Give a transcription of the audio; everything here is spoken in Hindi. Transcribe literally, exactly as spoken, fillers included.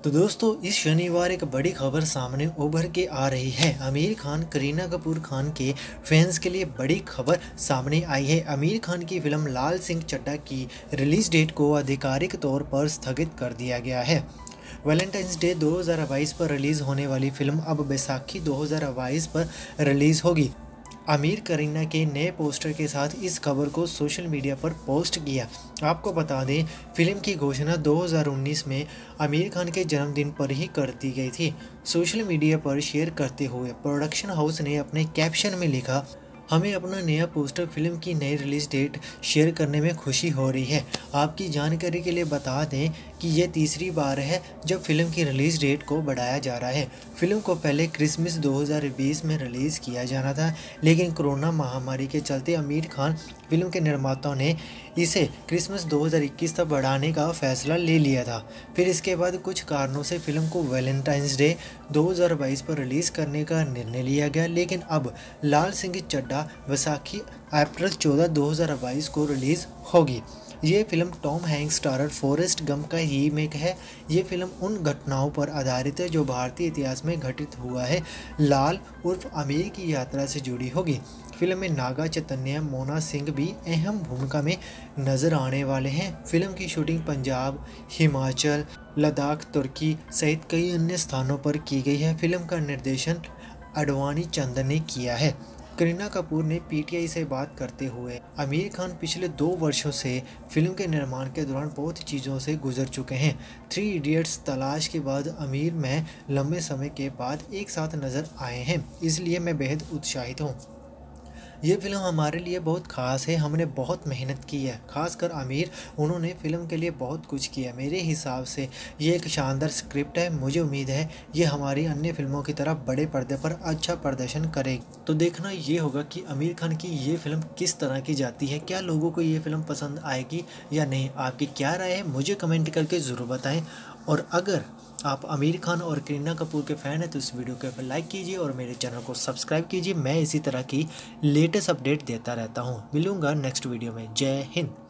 तो दोस्तों इस शनिवार एक बड़ी खबर सामने उभर के आ रही है। आमिर खान करीना कपूर खान के फैंस के लिए बड़ी खबर सामने आई है। आमिर खान की फिल्म लाल सिंह चड्ढा की रिलीज डेट को आधिकारिक तौर पर स्थगित कर दिया गया है। वैलेंटाइंस डे दो हज़ार बाईस पर रिलीज होने वाली फिल्म अब बैसाखी दो हज़ार बाईस पर रिलीज होगी। आमिर करीना के नए पोस्टर के साथ इस खबर को सोशल मीडिया पर पोस्ट किया। आपको बता दें, फिल्म की घोषणा दो हज़ार उन्नीस में आमिर खान के जन्मदिन पर ही कर दी गई थी। सोशल मीडिया पर शेयर करते हुए प्रोडक्शन हाउस ने अपने कैप्शन में लिखा, हमें अपना नया पोस्टर फिल्म की नई रिलीज डेट शेयर करने में खुशी हो रही है। आपकी जानकारी के लिए बता दें कि ये तीसरी बार है जब फिल्म की रिलीज डेट को बढ़ाया जा रहा है। फिल्म को पहले क्रिसमस दो हज़ार बीस में रिलीज़ किया जाना था, लेकिन कोरोना महामारी के चलते आमिर खान फिल्म के निर्माताओं ने इसे क्रिसमस दो हज़ार इक्कीस तक बढ़ाने का फैसला ले लिया था। फिर इसके बाद कुछ कारणों से फिल्म को वैलेंटाइंस डे दो हज़ार बाईस पर रिलीज़ करने का निर्णय लिया गया, लेकिन अब लाल सिंह चड्ढा वैसाखी अप्रैल चौदह दो हज़ार बाईस को रिलीज़ होगी। ये film Tom Hanks starrer Forrest Gump का रीमेक है। ये फिल्म उन घटनाओं पर आधारित है जो भारतीय इतिहास में घटित हुआ है। लाल उर्फ आमिर की यात्रा से जुड़ी होगी। फिल्म में नागा चैतन्य, मोना सिंह भी अहम भूमिका में नजर आने वाले हैं। फिल्म की शूटिंग पंजाब, हिमाचल, लद्दाख, तुर्की सहित कई अन्य स्थानों पर की गई है। फिल्म का निर्देशन अडवाणी चंद ने किया है। करीना कपूर ने पीटीआई से बात करते हुए, आमिर खान पिछले दो वर्षों से फिल्म के निर्माण के दौरान बहुत चीज़ों से गुजर चुके हैं। थ्री इडियट्स, तलाश के बाद आमिर मैं लंबे समय के बाद एक साथ नज़र आए हैं, इसलिए मैं बेहद उत्साहित हूँ। ये फिल्म हमारे लिए बहुत ख़ास है। हमने बहुत मेहनत की है, खासकर आमिर, उन्होंने फिल्म के लिए बहुत कुछ किया। मेरे हिसाब से ये एक शानदार स्क्रिप्ट है। मुझे उम्मीद है ये हमारी अन्य फिल्मों की तरह बड़े पर्दे पर अच्छा प्रदर्शन करेगी। तो देखना ये होगा कि आमिर खान की ये फिल्म किस तरह की जाती है। क्या लोगों को ये फिल्म पसंद आएगी या नहीं? आपकी क्या राय है मुझे कमेंट करके ज़रूर बताएं। और अगर आप आमिर खान और करीना कपूर के फ़ैन हैं तो इस वीडियो को लाइक कीजिए और मेरे चैनल को सब्सक्राइब कीजिए। मैं इसी तरह की लेटेस्ट अपडेट देता रहता हूँ। मिलूँगा नेक्स्ट वीडियो में। जय हिंद।